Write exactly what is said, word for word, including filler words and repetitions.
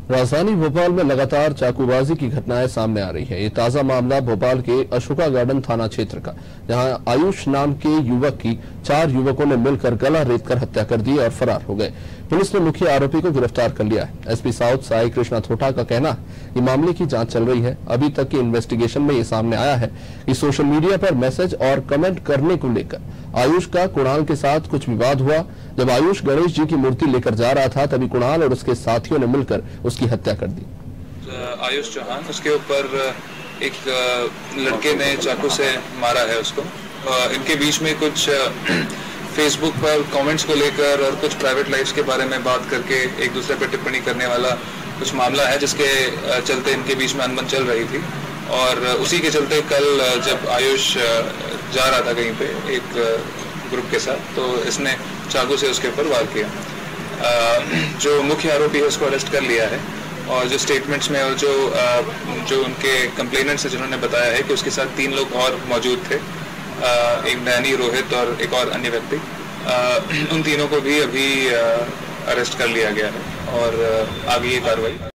राजधानी भोपाल में लगातार चाकूबाजी की घटनाएं सामने आ रही है। ये ताजा मामला भोपाल के अशोका गार्डन थाना क्षेत्र का, जहां आयुष नाम के युवक की चार युवकों ने मिलकर गला रेतकर हत्या कर दी और फरार हो गए। पुलिस ने मुख्य आरोपी को गिरफ्तार कर लिया है। एसपी साउथ साई कृष्णा थोटा का कहना है कि मामले की जांच चल रही है। अभी तक की इन्वेस्टिगेशन में ये सामने आया है कि सोशल मीडिया पर मैसेज और कमेंट करने को लेकर आयुष का कुणाल के साथ कुछ विवाद हुआ। जब आयुष गणेश जी की मूर्ति लेकर जा रहा था, तभी कुणाल और उसके साथियों ने मिलकर उसकी हत्या कर दी। आयुष चौहान, उसके ऊपर एक लड़के ने चाकू से मारा है उसको। इनके बीच में कुछ फेसबुक पर कमेंट्स को लेकर और कुछ प्राइवेट लाइफ्स के बारे में बात करके एक दूसरे पर टिप्पणी करने वाला कुछ मामला है, जिसके चलते इनके बीच में अनबन चल रही थी। और उसी के चलते कल जब आयुष जा रहा था कहीं पे एक ग्रुप के साथ, तो इसने चाकू से उसके ऊपर वार किया। जो मुख्य आरोपी है उसको अरेस्ट कर लिया है। और जो स्टेटमेंट्स में और जो जो उनके कंप्लेनेंट्स हैं जिन्होंने बताया है कि उसके साथ तीन लोग और मौजूद थे, एक डैनी, रोहित और एक और अन्य व्यक्ति, उन तीनों को भी अभी अरेस्ट कर लिया गया है और आगे ये कार्रवाई